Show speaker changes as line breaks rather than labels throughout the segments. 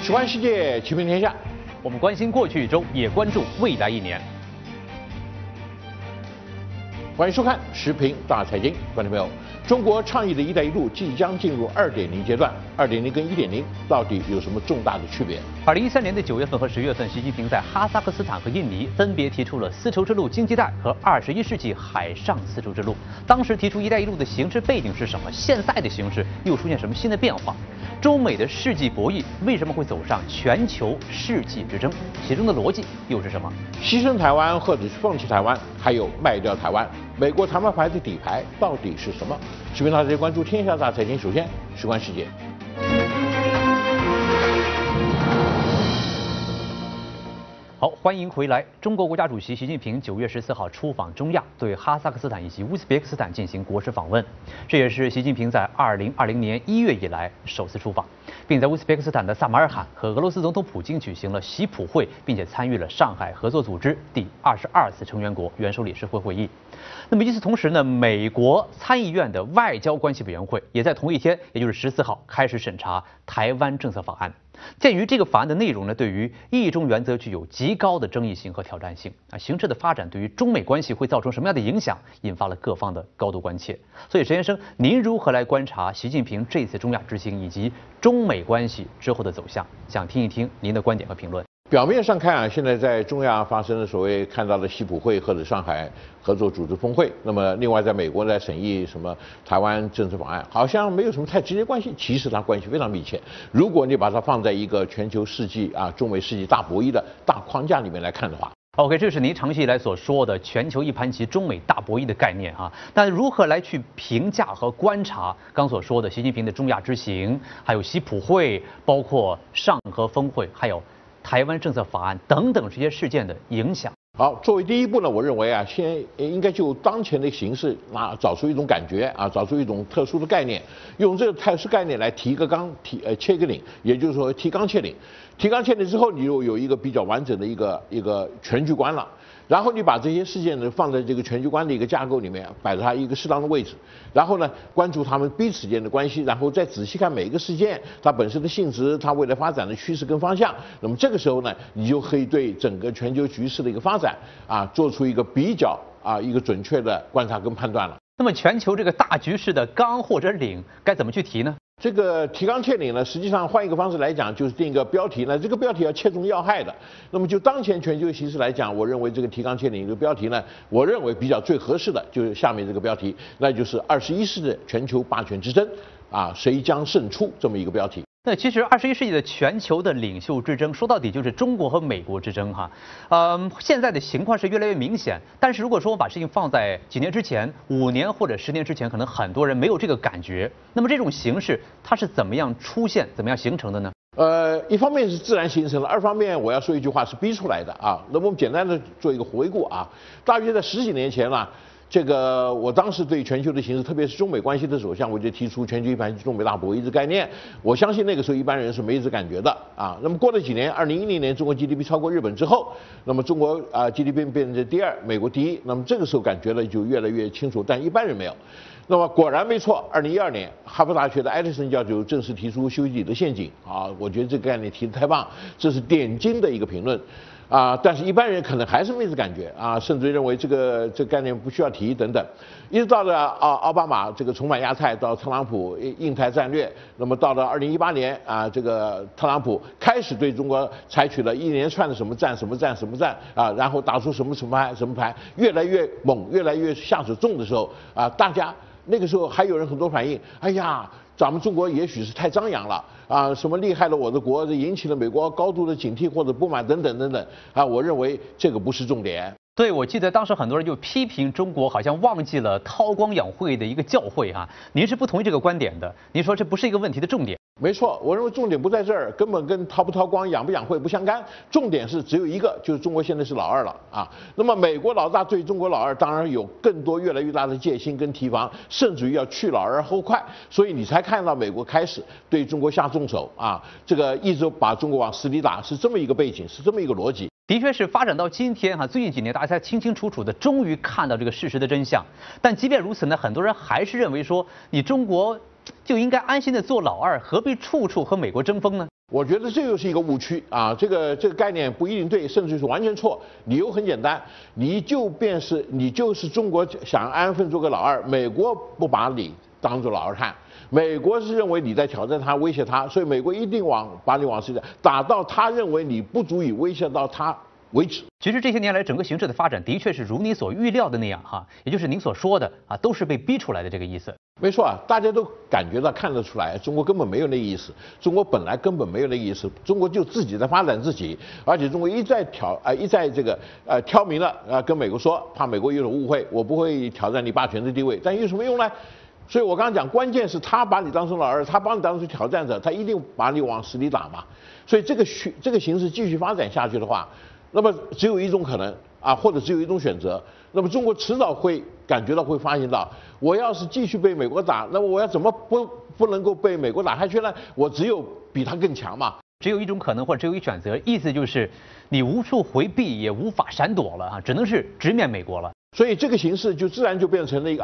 事关世界，齐平天下。
我们关心过去一周，也关注未来一年。
欢迎收看《时评大财经》，观众朋友，中国倡议的一带一路即将进入2.0阶段，2.0跟1.0到底有什么重大的区别
？2013年的9月份和10月份，习近平在哈萨克斯坦和印尼分别提出了丝绸之路经济带和21世纪海上丝绸之路。当时提出一带一路的形势背景是什么？现在的形势又出现什么新的变化？中美的世纪博弈为什么会走上全球世纪之争？其中的逻辑又是什么？
牺牲台湾或者是放弃台湾，还有卖掉台湾，美国谈判牌的底牌到底是什么？视频大家关注天下大财经，首先事关世界。
好，欢迎回来。中国国家主席习近平9月14号出访中亚，对哈萨克斯坦以及乌兹别克斯坦进行国事访问，这也是习近平在2020年1月以来首次出访，并在乌兹别克斯坦的萨马尔罕和俄罗斯总统普京举行了习普会，并且参与了上海合作组织第22次成员国元首理事会会议。那么与此同时呢，美国参议院的外交关系委员会也在同一天，也就是14号开始审查台湾政策法案。鉴于这个法案的内容呢，对于一中原则具有极高的争议性和挑战性啊，形势的发展对于中美关系会造成什么样的影响，引发了各方的高度关切。所以，石先生，您如何来观察习近平这次中亚之行以及中美关系之后的走向？想听一听您的观点和评论。
表面上看啊，现在在中亚发生的所谓看到的习普会或者上海合作组织峰会，那么另外在美国在审议什么台湾政策法案，好像没有什么太直接关系，其实它关系非常密切。如果你把它放在一个全球世纪啊中美世纪大博弈的大框架里面来看的话。
OK， 这是您长期以来所说的全球一盘棋、中美大博弈的概念啊。但如何来去评价和观察刚所说的习近平的中亚之行，还有习普会，包括上合峰会，还有台湾政策法案等等这些事件的影响？
好，作为第一步呢，我认为啊，先应该就当前的形势找出一种感觉啊，找出一种特殊的概念，用这个特殊概念来提个纲，切个领，也就是说提纲挈领。提纲挈领之后，你就有一个比较完整的一个全局观了。然后你把这些事件呢放在这个全局观的一个架构里面，摆在它一个适当的位置，然后呢关注他们彼此间的关系，然后再仔细看每一个事件它本身的性质，它未来发展的趋势跟方向。那么这个时候呢，你就可以对整个全球局势的一个发展啊做出一个比较一个准确的观察跟判断了。
那么全球这个大局势的纲或者领该怎么去提呢？
这个提纲挈领呢，实际上换一个方式来讲，就是定一个标题呢。这个标题要切中要害的。那么就当前全球形势来讲，我认为这个提纲挈领这个标题呢，我认为比较最合适的就是下面这个标题，那就是21世纪的全球霸权之争啊，谁将胜出这么一个标题。
那其实21世纪的全球的领袖之争，说到底就是中国和美国之争哈。现在的情况是越来越明显，但是如果说我把事情放在几年之前、5年或者10年之前，可能很多人没有这个感觉。那么这种形势它是怎么样出现、怎么样形成的呢？
一方面是自然形成的，二方面我要说一句话是逼出来的啊。那么我们简单的做一个回顾啊，大约在10几年前了。这个我当时对全球的形势，特别是中美关系的走向，我就提出全球一盘棋、中美大博弈的概念。我相信那个时候一般人是没这感觉的啊。那么过了几年，2010年中国 GDP 超过日本之后，那么中国GDP 变成第2，美国第1。那么这个时候感觉呢就越来越清楚，但一般人没有。那么果然没错，2012年哈佛大学的艾德森教授正式提出修昔底德陷阱啊，我觉得这个概念提得太棒，这是点睛的一个评论。但是一般人可能还是没这感觉啊，甚至认为这个概念不需要提等等，一直到了奥巴马这个重返亚太，到特朗普印太战略，那么到了2018年这个特朗普开始对中国采取了一连串的什么战然后打出什么牌，越来越猛，越来越下手重的时候大家那个时候还有人很多反应，哎呀。咱们中国也许是太张扬了什么厉害了我的国，引起了美国高度的警惕或者不满等等我认为这个不是重点。
对，我记得当时很多人就批评中国好像忘记了韬光养晦的一个教诲哈。您是不同意这个观点的？您说这不是一个问题的重点？
没错，我认为重点不在这儿，根本跟韬不韬光、养不养晦不相干。重点是只有一个，就是中国现在是老2了啊。那么美国老大对中国老2当然有更多越来越大的戒心跟提防，甚至于要去老2后快，所以你才看到美国开始对中国下重手这个一直把中国往死里打，是这么一个背景，是这么一个逻辑。
的确是发展到今天最近几年大家才清清楚楚的终于看到这个事实的真相。但即便如此呢，很多人还是认为说，你中国就应该安心的做老2，何必处处和美国争锋呢？
我觉得这又是一个误区啊，这个概念不一定对，甚至是完全错。理由很简单，你就是中国想安分做个老二，美国不把你当做老二看，美国是认为你在挑战他、威胁他，所以美国一定把你往死里打到他认为你不足以威胁到他为止。
其实这些年来，整个形势的发展的确是如您所预料的那样哈，也就是您所说的啊，都是被逼出来的这个意思。
没错啊，大家都感觉到、看得出来，中国根本没有那个意思。中国本来根本没有那个意思，中国就自己在发展自己，而且中国一再挑明了跟美国说，怕美国有种误会，我不会挑战你霸权的地位，但有什么用呢？所以我刚刚讲，关键是他把你当成老二，他把你当成挑战者，他一定把你往死里打嘛。所以这个形势继续发展下去的话，那么只有一种可能啊，或者只有一种选择。那么中国迟早会感觉到、会发现到，我要是继续被美国打，那么我要怎么不能够被美国打下去呢？我只有比他更强嘛。
只有一种可能，或者只有一选择，意思就是你无处回避，也无法闪躲了啊，只能是直面美国了。
所以这个形势就自然就变成了一个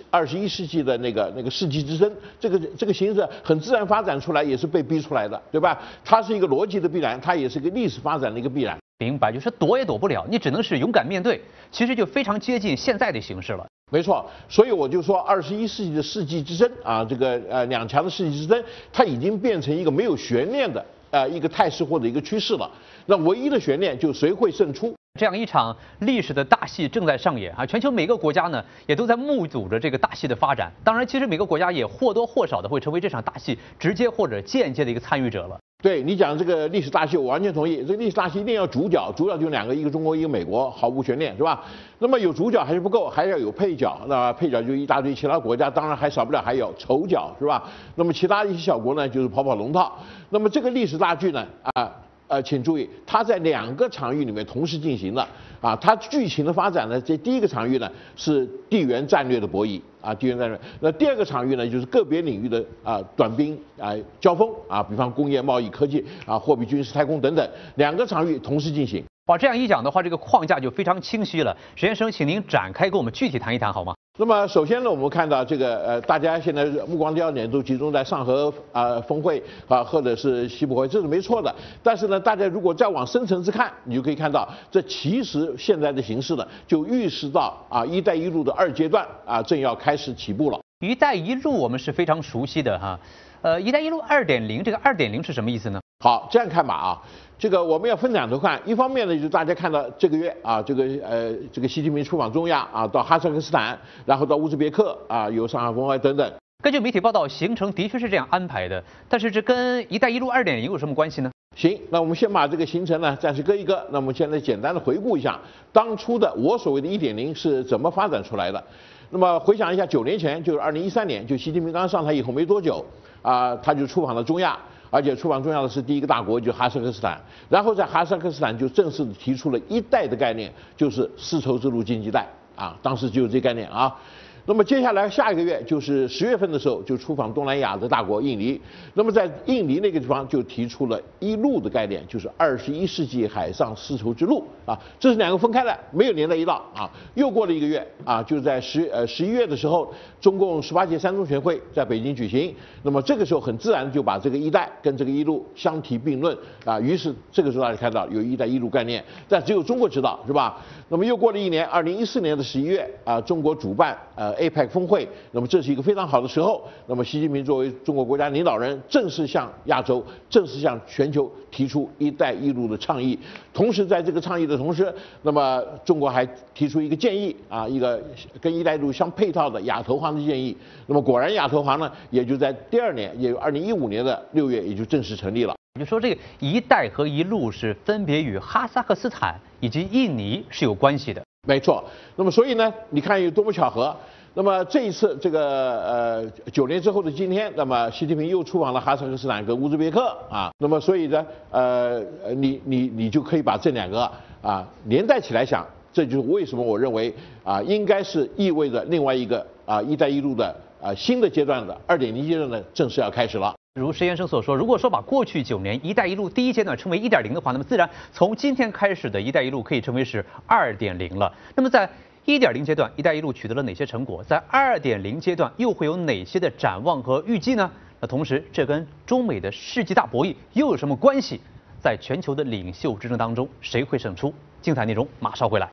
21世纪的那个世纪之争。这个形势很自然发展出来，也是被逼出来的，对吧？它是一个逻辑的必然，它也是一个历史发展的一个必然。
明白，就是躲也躲不了，你只能是勇敢面对。其实就非常接近现在的形势了。
没错，所以我就说21世纪的世纪之争啊，这个两强的世纪之争，它已经变成一个没有悬念的一个态势或者一个趋势了。那唯一的悬念就谁会胜出。
这样一场历史的大戏正在上演啊！全球每个国家呢也都在目睹着这个大戏的发展。当然，其实每个国家也或多或少的会成为这场大戏直接或者间接的一个参与者了。
对你讲这个历史大戏，我完全同意。这个历史大戏一定要主角，主角就两个，一个中国，一个美国，毫无悬念，是吧？那么有主角还是不够，还要有配角。那配角就一大堆其他国家，当然还少不了还有丑角，是吧？那么其他一些小国呢，就是跑龙套。那么这个历史大剧呢，请注意，它在2个场域里面同时进行的啊。它剧情的发展呢，这第一个场域呢是地缘战略的博弈啊，地缘战略。那第2个场域呢，就是个别领域的短兵交锋啊，比方工业、贸易、科技啊、货币、军事、太空等等，2个场域同时进行。
哇，这样一讲的话，这个框架就非常清晰了。石先生，请您展开给我们具体谈一谈好吗？
那么首先呢，我们看到这个大家现在目光焦点都集中在上合峰会啊，或者是西部会，这是没错的。但是呢，大家如果再往深层次看，你就可以看到，这其实现在的形势呢，就预示到“一带一路”的2阶段正要开始起步了。
“一带一路”我们是非常熟悉的哈，“一带一路2.0”，这个2.0是什么意思呢？
好，这样看吧啊。这个我们要分2头看，一方面呢，就是大家看到这个月啊，这个习近平出访中亚啊，到哈萨克斯坦，然后到乌兹别克啊，有上海峰会等等。
根据媒体报道，行程的确是这样安排的，但是这跟“一带一路2.0”有什么关系呢？
行，那我们先把这个行程呢暂时搁一搁。那我们现在简单的回顾一下当初的我所谓的1.0是怎么发展出来的。那么回想一下，9年前，就是2013年，就习近平刚上台以后没多久他就出访了中亚。而且出访重要的是第一个大国，就是哈萨克斯坦。然后在哈萨克斯坦就正式提出了一带的概念，就是丝绸之路经济带啊，当时就有这概念啊。那么接下来下一个月就是10月份的时候，就出访东南亚的大国印尼。那么在印尼那个地方就提出了一路的概念，就是21世纪海上丝绸之路啊。这是2个分开的，没有连在一道啊。又过了1个月啊，就在11月的时候，中共18届3中全会在北京举行。那么这个时候很自然就把这个一带跟这个一路相提并论啊。于是这个时候大家看到有一带一路概念，但只有中国知道，是吧？那么又过了1年，2014年的11月啊，中国主办APEC 峰会，那么这是一个非常好的时候。那么习近平作为中国国家领导人，正式向亚洲、正式向全球提出“一带一路”的倡议。同时，在这个倡议的同时，那么中国还提出一个建议啊，一个跟“一带一路”相配套的亚投行的建议。那么果然，亚投行呢，也就在第2年，也就2015年的6月，也就正式成立了。
就说这个“一带”和“一路”是分别与哈萨克斯坦以及印尼是有关系的。
没错。那么所以呢，你看有多么巧合。那么这一次这个9年之后的今天，那么习近平又出访了哈萨克斯坦跟乌兹别克啊。那么所以呢，你就可以把这2个连带起来想，这就是为什么我认为应该是意味着另外一个“一带一路”的新的阶段的2.0阶段呢正式要开始了。
如石先生所说，如果说把过去9年“一带一路”第1阶段称为1.0的话，那么自然从今天开始的“一带一路”可以称为是2.0了。那么在1.0阶段，“一带一路”取得了哪些成果？在2.0阶段又会有哪些的展望和预计呢？ 那同时，这跟中美的世纪大博弈又有什么关系？在全球的领袖之争当中，谁会胜出？精彩内容马上回来。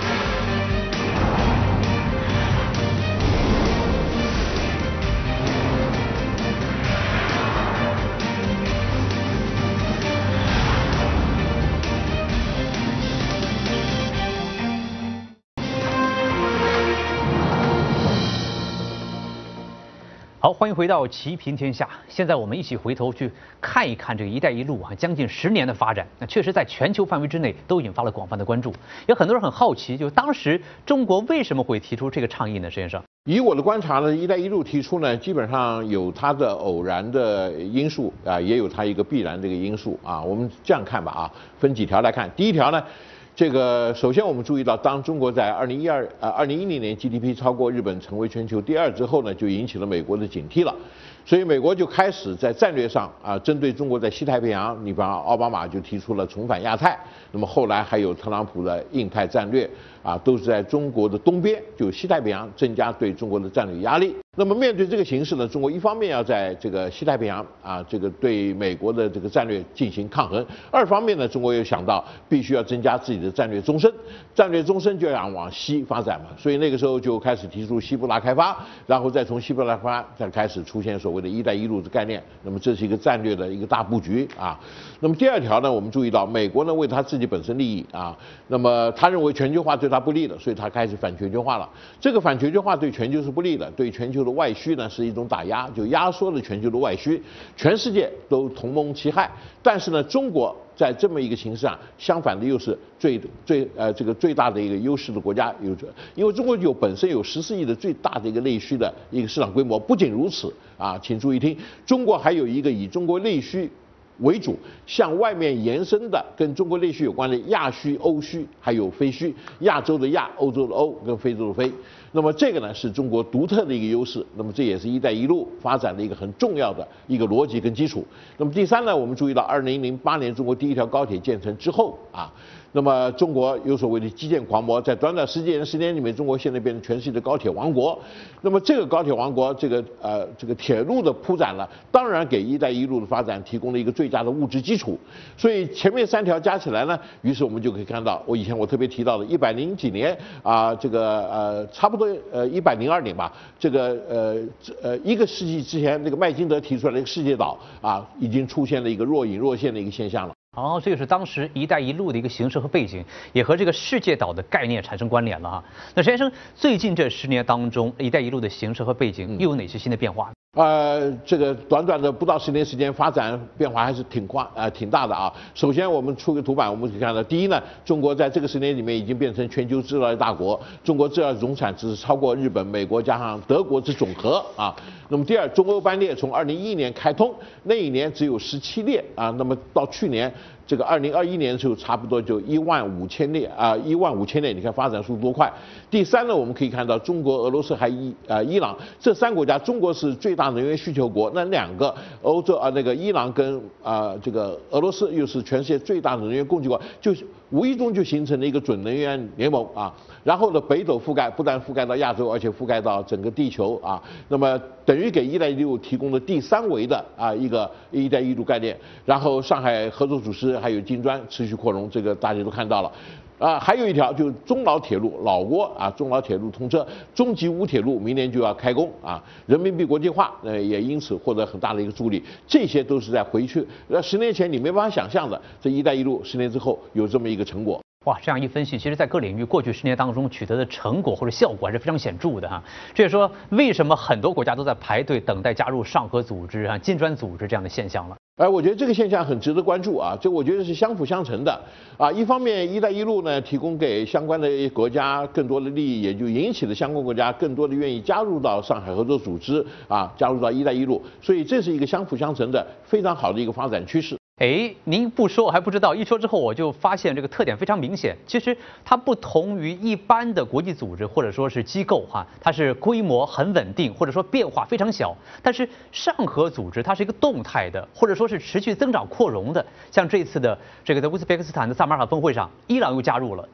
好，欢迎回到齐平天下。现在我们一起回头去看一看这个“一带一路”啊，将近10年的发展，那确实在全球范围之内都引发了广泛的关注。有很多人很好奇，就当时中国为什么会提出这个倡议呢？石先生，
以我的观察呢，“一带一路”提出呢，基本上有它的偶然的因素啊，也有它一个必然这个因素啊。我们这样看吧啊，分几条来看。第一条呢。这个首先我们注意到，当中国在2010年 GDP 超过日本，成为全球第2之后呢，就引起了美国的警惕了。所以美国就开始在战略上啊，针对中国在西太平洋，你比方奥巴马就提出了重返亚太，那么后来还有特朗普的印太战略啊，都是在中国的东边，就西太平洋增加对中国的战略压力。那么面对这个形势呢，中国一方面要在这个西太平洋啊，这个对美国的这个战略进行抗衡；二方面呢，中国又想到必须要增加自己的战略纵深，战略纵深就要往西发展嘛，所以那个时候就开始提出西部大开发，然后再从西部大开发再开始出现所谓的一带一路的概念。那么这是一个战略的一个大布局啊。那么第二条呢，我们注意到美国呢为他自己本身利益啊，那么他认为全球化对他不利的，所以他开始反全球化了。这个反全球化对全球是不利的，对全球的外需呢是一种打压，就压缩了全球的外需，全世界都同盟其害。但是呢，中国在这么一个形势上，相反的又是最大的一个优势的国家，因为中国本身有14亿的最大的一个内需的一个市场规模。不仅如此啊，请注意听，中国还有一个以中国内需为主，向外面延伸的跟中国内需有关的亚需、欧需，还有非需。亚洲的亚，欧洲的欧，跟非洲的非。那么这个呢是中国独特的一个优势。那么这也是一带一路发展的一个很重要的一个逻辑跟基础。那么第三呢，我们注意到2008年中国第一条高铁建成之后啊。那么中国有所谓的基建狂魔，在短短10年里面，中国现在变成全世界的高铁王国。那么这个高铁王国，这个铁路的铺展呢，当然给一带一路的发展提供了一个最佳的物质基础。所以前面3条加起来呢，于是我们就可以看到，我特别提到的100几年啊，差不多102年吧，1个世纪之前，那个麦金德提出来的一个世界岛啊，已经出现了一个若隐若现的一个现象了。
哦，这就是当时“一带一路”的一个形式和背景，也和这个世界岛的概念产生关联了哈。那石先生，最近这10年当中，“一带一路”的形式和背景又有哪些新的变化？
这个短短的不到10年时间，发展变化还是挺大的啊。首先我们出个图版，我们可以看到，第一呢，中国在这个10年里面已经变成全球制造业大国，中国制造总产值超过日本、美国加上德国之总和啊。那么第二，中欧班列从2011年开通，那一年只有17列啊，那么到去年。这个2021年的时候，差不多就15000列啊，15000列，你看发展速度多快。第三呢，我们可以看到中国、俄罗斯还伊朗这3国家，中国是最大能源需求国，那2个欧洲伊朗跟这个俄罗斯又是全世界最大的能源供给国，就是无意中就形成了一个准能源联盟啊。然后呢，北斗覆盖不但覆盖到亚洲，而且覆盖到整个地球啊。那么等于给一带一路提供了第3维的一个一带一路概念。然后上海合作组织还有金砖持续扩容，这个大家都看到了。还有一条就是中老铁路，老挝啊，中老铁路通车，中吉乌铁路明年就要开工啊，人民币国际化也因此获得很大的一个助力，这些都是在回去10年前你没办法想象的，这一带一路10年之后有这么一个成果。
哇，这样一分析，其实在各领域过去10年当中取得的成果或者效果还是非常显著的哈。这也说为什么很多国家都在排队等待加入上合组织啊、金砖组织这样的现象了。
我觉得这个现象很值得关注啊，这我觉得是相辅相成的啊。一方面，一带一路呢提供给相关的国家更多的利益，也就引起了相关国家更多的愿意加入到上海合作组织啊，加入到一带一路，所以这是一个相辅相成的非常好的一个发展趋势。
您不说我还不知道，一说之后我就发现这个特点非常明显。其实它不同于一般的国际组织或者说是机构哈，它是规模很稳定，或者说变化非常小。但是上合组织它是一个动态的，或者说是持续增长扩容的。像这次的这个在乌兹别克斯坦的萨马尔罕峰会上，伊朗又加入了，对不对？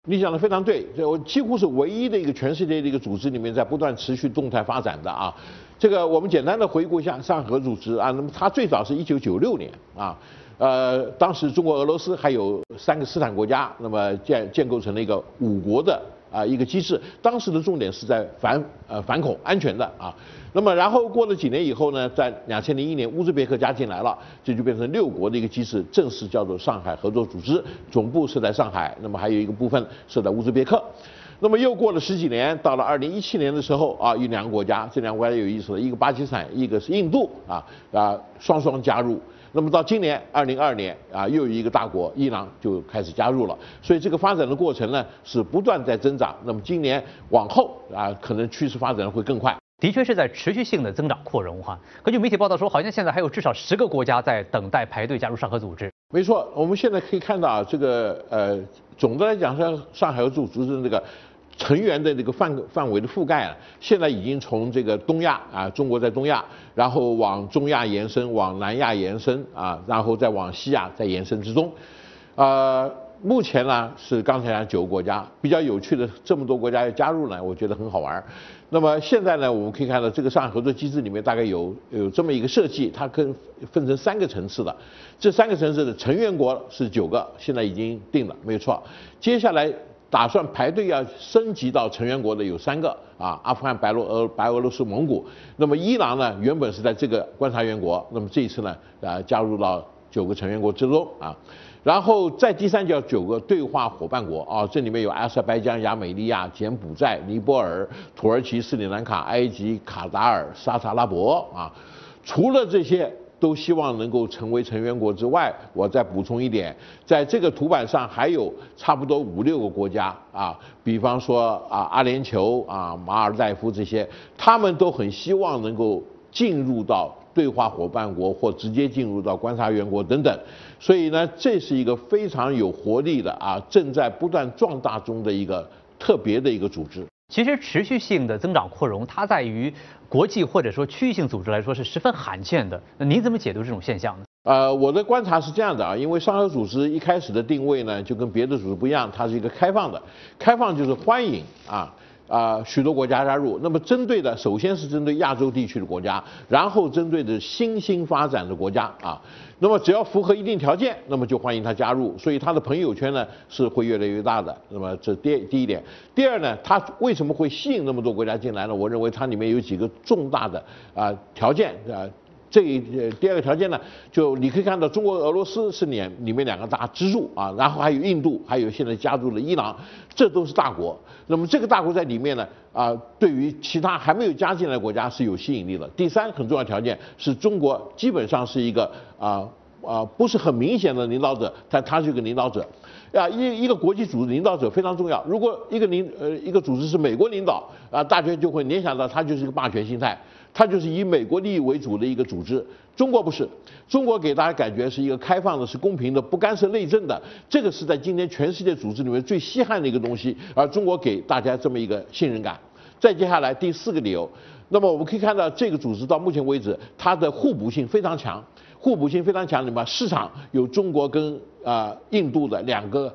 你讲的非常对，我几乎是唯一的一个全世界的一个组织里面在不断持续动态发展的啊。这个我们简单的回顾一下上海合作组织啊，那么它最早是1996年啊，当时中国、俄罗斯还有3个斯坦国家，那么建构成了一个5国的一个机制。当时的重点是在反恐安全的啊。那么然后过了几年以后呢，在2001年乌兹别克加进来了，这就变成6国的一个机制，正式叫做上海合作组织，总部是在上海，那么还有一个部分是在乌兹别克。那么又过了10几年，到了2017年的时候啊，有2个国家，这2个国家有意思了，一个巴基斯坦，一个是印度双双加入。那么到今年2022年又有一个大国伊朗就开始加入了，所以这个发展的过程呢是不断在增长。那么今年往后可能趋势发展会更快。
的确是在持续性的增长扩容哈。根据媒体报道说，好像现在还有至少10个国家在等待排队加入上合组织。
没错，我们现在可以看到这个总的来讲，上海合作组织的这个成员的这个范围的覆盖现在已经从这个东亚中国在东亚，然后往中亚延伸，往南亚延伸然后再往西亚再延伸之中，目前呢是刚才讲9个国家，比较有趣的这么多国家要加入呢，我觉得很好玩。那么现在呢，我们可以看到这个上海合作机制里面大概有这么一个设计，它分成3个层次的，这3个层次的成员国是9个，现在已经定了，没有错。接下来打算排队要升级到成员国的有3个阿富汗、白俄罗斯、蒙古。那么伊朗呢，原本是在这个观察员国，那么这一次呢加入到9个成员国之中然后再第3叫9个对话伙伴国这里面有阿塞拜疆、亚美尼亚、柬埔寨、尼泊尔、土耳其、斯里兰卡、埃及、卡达尔、沙特阿拉伯除了这些都希望能够成为成员国之外，我再补充一点，在这个图板上还有差不多5、6个国家比方说阿联酋马尔代夫这些，他们都很希望能够进入到对话伙伴国或直接进入到观察员国等等，所以呢，这是一个非常有活力的正在不断壮大中的一个特别的一个组织。
其实持续性的增长扩容，它在于国际或者说区域性组织来说是十分罕见的。那您怎么解读这种现象呢？
我的观察是这样的因为上合组织一开始的定位呢，就跟别的组织不一样，它是一个开放的，开放就是欢迎许多国家加入。那么针对的首先是针对亚洲地区的国家，然后针对的新兴发展的国家那么只要符合一定条件，那么就欢迎他加入，所以他的朋友圈呢是会越来越大的。那么这第一点。第二呢，他为什么会吸引那么多国家进来呢？我认为它里面有几个重大的条件第2个条件呢，就你可以看到中国、俄罗斯是里面2个大支柱然后还有印度，还有现在加入了伊朗，这都是大国。那么这个大国在里面呢对于其他还没有加进来的国家是有吸引力的。第3很重要条件是中国基本上是一个不是很明显的领导者，但他是一个领导者一个国际组织领导者非常重要。如果一个组织是美国领导大家就会联想到它就是一个霸权心态，它就是以美国利益为主的一个组织。中国不是，中国给大家感觉是一个开放的、是公平的、不干涉内政的，这个是在今天全世界组织里面最稀罕的一个东西，而中国给大家这么一个信任感。再接下来第4个理由，那么我们可以看到这个组织到目前为止，它的互补性非常强。互补性非常强，市场有中国跟印度的2个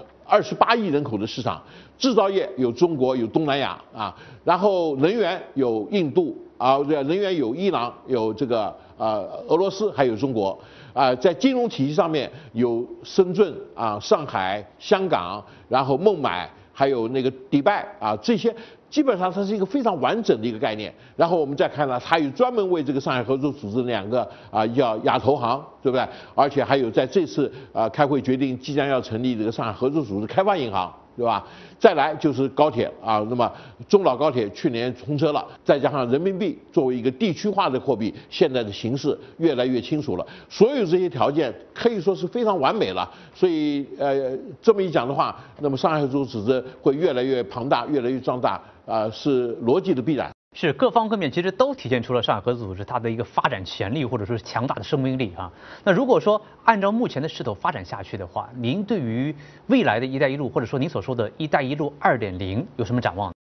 28亿人口的市场，制造业有中国有东南亚然后能源有印度能源有伊朗有这个俄罗斯还有中国在金融体系上面有深圳上海、香港，然后孟买还有那个迪拜这些。基本上它是一个非常完整的一个概念。然后我们再看呢，它有专门为这个上海合作组织2个叫亚投行，对不对？而且还有在这次开会决定即将要成立这个上海合作组织开发银行，对吧？再来就是高铁那么中老高铁去年通车了，再加上人民币作为一个地区化的货币，现在的形势越来越清楚了。所有这些条件可以说是非常完美了。所以这么一讲的话，那么上海合作组织会越来越庞大，越来越壮大是逻辑的必然。
是各方各面其实都体现出了上海合作组织它的一个发展潜力或者说是强大的生命力那如果说按照目前的势头发展下去的话，您对于未来的一带一路或者说您所说的一带一路2.0有什么展望呢？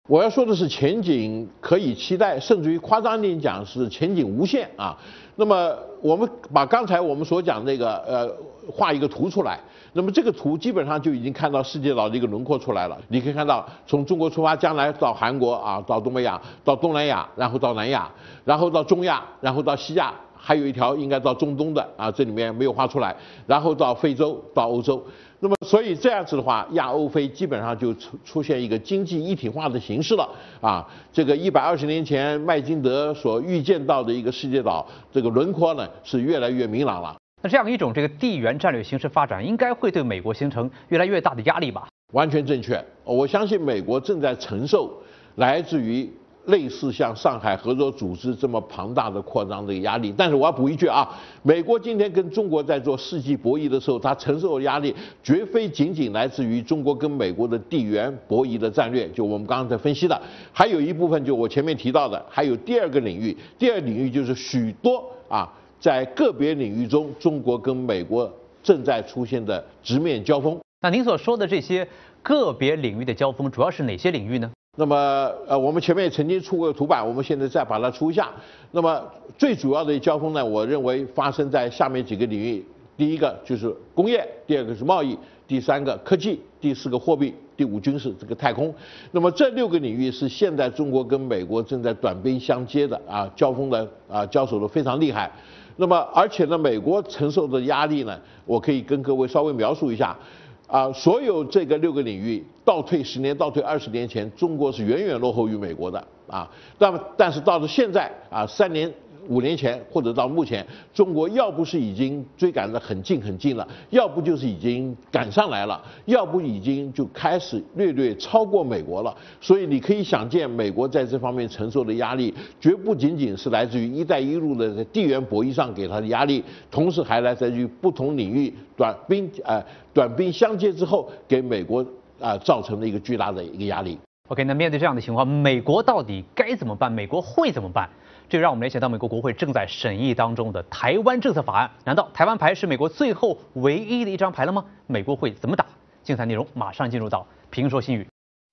我要说的是前景可以期待，甚至于夸张点讲是前景无限啊。那么我们把刚才我们所讲那个画一个图出来，那么这个图基本上就已经看到世界岛的一个轮廓出来了。你可以看到从中国出发，将来到韩国啊，到东北亚，到东南亚，然后到南亚，然后到中亚，然后到西亚，还有一条应该到中东的啊，这里面没有画出来，然后到非洲，到欧洲。那么，所以这样子的话，亚欧非基本上就出现一个经济一体化的形式了啊。这个120年前麦金德所预见到的一个世界岛，这个轮廓呢是越来越明朗了。
那这样一种这个地缘战略形势发展，应该会对美国形成越来越大的压力吧？
完全正确，我相信美国正在承受来自于类似像上海合作组织这么庞大的扩张的压力。但是我要补一句啊，美国今天跟中国在做世纪博弈的时候，它承受的压力绝非仅仅来自于中国跟美国的地缘博弈的战略，就我们刚刚在分析的，还有一部分就我前面提到的，还有第二个领域，第二领域就是许多在个别领域中，中国跟美国正在出现的直面交锋。
那您所说的这些个别领域的交锋，主要是哪些领域呢？
那么我们前面也曾经出过图版，我们现在再把它出一下。那么最主要的交锋呢，我认为发生在下面几个领域：第一个就是工业，第二个是贸易，第三个科技，第四个货币，第五军事，这个太空。那么这6个领域是现在中国跟美国正在短兵相接的交锋的交手的非常厉害。那么而且呢，美国承受的压力呢，我可以跟各位稍微描述一下。所有这个6个领域倒退10年、倒退20年前，中国是远远落后于美国的但是到了现在3年、5年前或者到目前，中国要不是已经追赶得很近了，要不就是已经赶上来了，要不已经就开始略超过美国了。所以你可以想见，美国在这方面承受的压力，绝不仅仅是来自于“一带一路”的地缘博弈上给它的压力，同时还来自于不同领域短兵相接之后，给美国造成了一个巨大的一个压力。
OK， 那面对这样的情况，美国到底该怎么办？美国会怎么办？这让我们联想到美国国会正在审议当中的台湾政策法案。难道台湾牌是美国最后唯一的一张牌了吗？美国会怎么打？精彩内容马上进入到评说新语。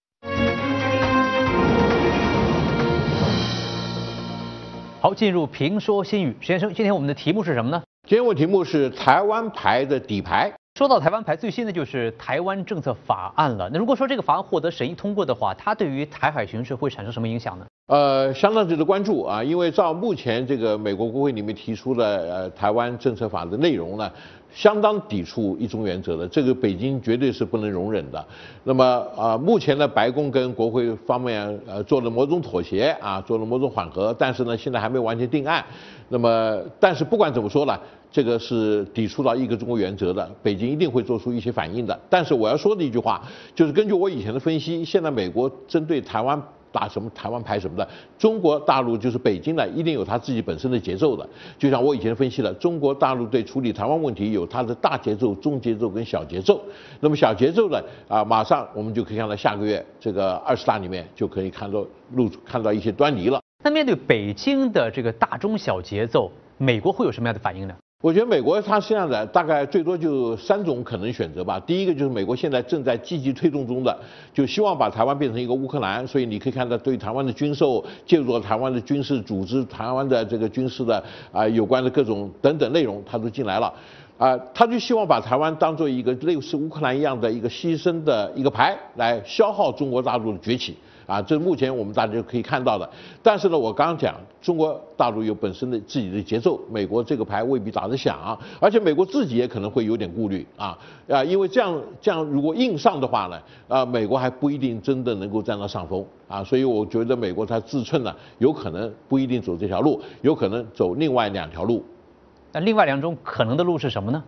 好，进入评说新语，石先生，今天我们的题目是什么呢？
今天我题目是台湾牌的底牌。
说到台湾牌，最新的就是台湾政策法案了。那如果说这个法案获得审议通过的话，它对于台海形势会产生什么影响呢？
相当值得关注因为照目前这个美国国会里面提出的台湾政策法的内容呢，相当抵触一中原则的，这个北京绝对是不能容忍的。那么目前呢，白宫跟国会方面做了某种妥协做了某种缓和，但是呢，现在还没有完全定案。那么，但是不管怎么说呢，这个是抵触到一个中国原则的，北京一定会做出一些反应的。但是我要说的一句话，就是根据我以前的分析，现在美国针对台湾打什么台湾牌什么的，中国大陆就是北京呢，一定有它自己本身的节奏的。就像我以前分析了，中国大陆对处理台湾问题有它的大节奏、中节奏跟小节奏。那么小节奏呢，马上我们就可以看到下个月这个20大里面就可以看到一些端倪了。
那面对北京的这个大中小节奏，美国会有什么样的反应呢？
我觉得美国它是这样的，大概最多就3种可能选择吧。第一个就是美国现在正在积极推动中的，就希望把台湾变成一个乌克兰，所以你可以看到对台湾的军售、介入台湾的军事组织、台湾的这个军事的有关的各种等等内容，它都进来了。他就希望把台湾当做一个类似乌克兰一样的一个牺牲的一个牌，来消耗中国大陆的崛起。这是目前我们大家就可以看到的。但是呢，我刚刚讲，中国大陆有本身的自己的节奏，美国这个牌未必打得响，而且美国自己也可能会有点顾虑因为这样如果硬上的话呢，美国还不一定真的能够占到上风所以我觉得美国它自寸呢，有可能不一定走这条路，有可能走另外2条路。
那另外2种可能的路是什么呢？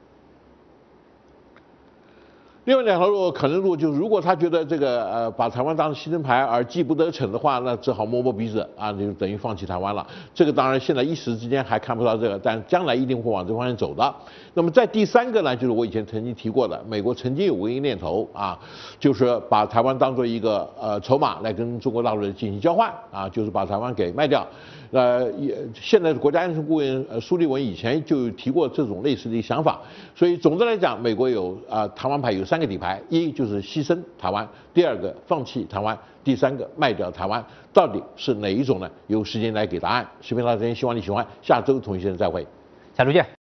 另外2条路可能路就是，如果他觉得这个把台湾当成牺牲牌而计不得逞的话，那只好摸摸鼻子就等于放弃台湾了。这个当然现在一时之间还看不到这个，但将来一定会往这方向走的。那么在第3个呢，就是我以前曾经提过的，美国曾经有过一个念头就是把台湾当做一个筹码来跟中国大陆进行交换就是把台湾给卖掉。 现在的国家安全顾问苏利文以前就提过这种类似的想法。所以总的来讲，美国有台湾牌有3个底牌，一就是牺牲台湾，第2个放弃台湾，第3个卖掉台湾。到底是哪一种呢？由时间来给答案。视频到这边，希望你喜欢，下周同一时间再会，
下周见。